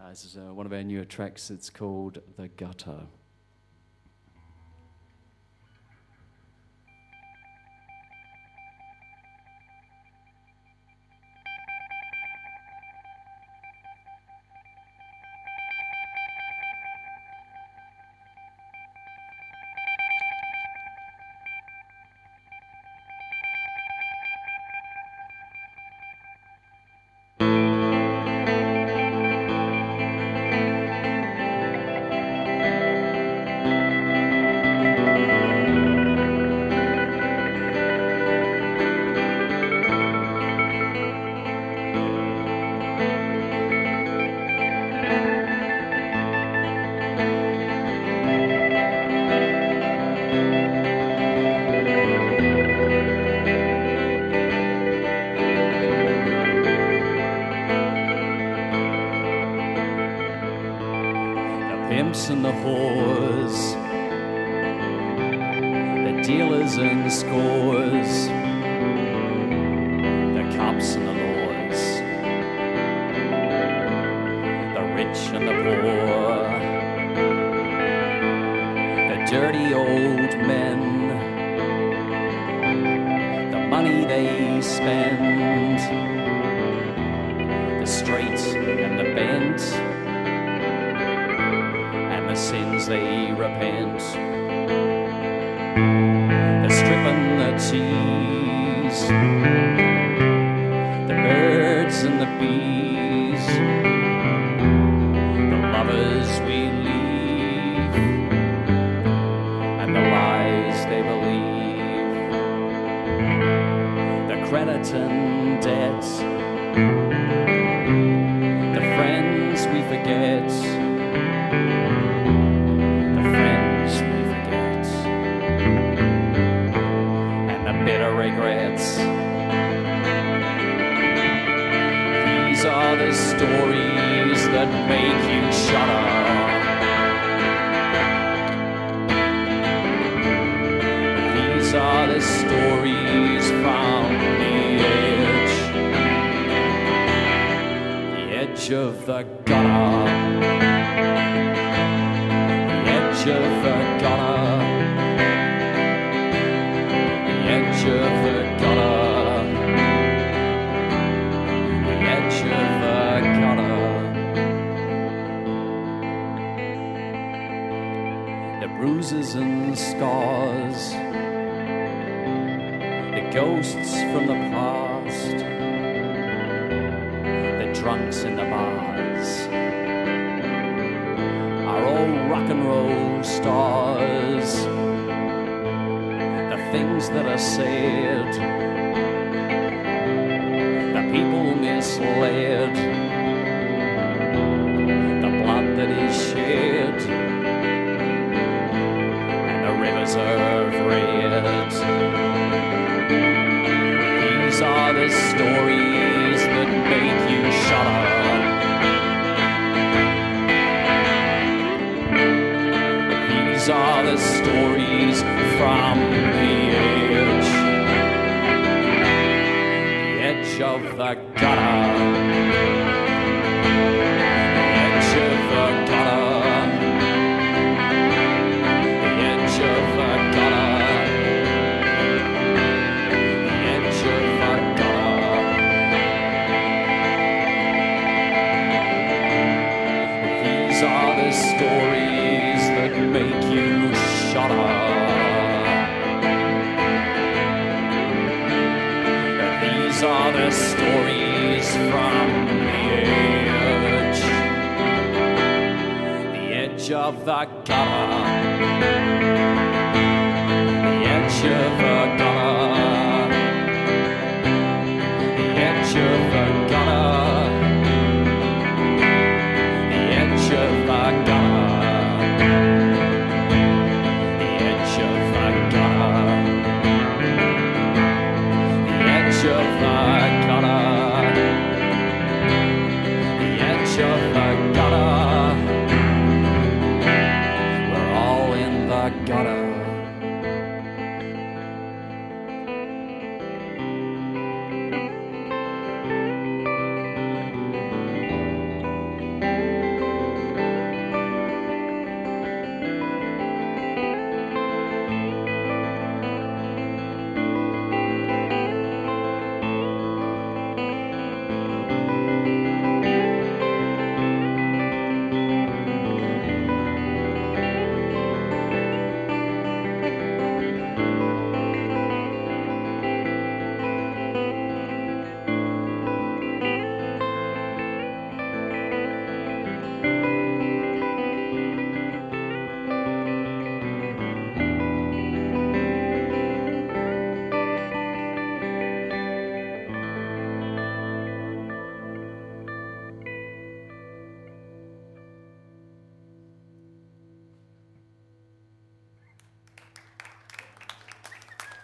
This is one of our newer tracks. It's called The Gutter. Pimps and the whores, the dealers and scores, the cops and the laws, the rich and the poor, the dirty old men, the money they spend, the straight and the bent, the sins they repent, the strip and the tease, the birds and the bees, the lovers we leave, and the lies they believe, the credit and debt, the friends we forget, regrets. These are the stories that make you shudder. These are the stories from the edge of the gutter, the edge of the gutter, edge of the gutter, the edge of the gutter. The bruises and scars, the ghosts from the past, the drunks in the bars are all rock and roll stars. Things that are said, the people misled, the blood that is shed, and the rivers of red. These are the stories that make you shudder. These are the stories from the edge of the gutter, the edge of the gutter, the edge of the gutter, the edge of the gutter. These are the stories that make you shudder. These are the stories from the edge of the gutter, the edge of the gutter, the edge of the gutter, the edge of the gutter, the edge of the gutter, the edge of the gutter.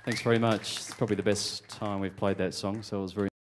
Thanks very much. It's probably the best time we've played that song, so it was very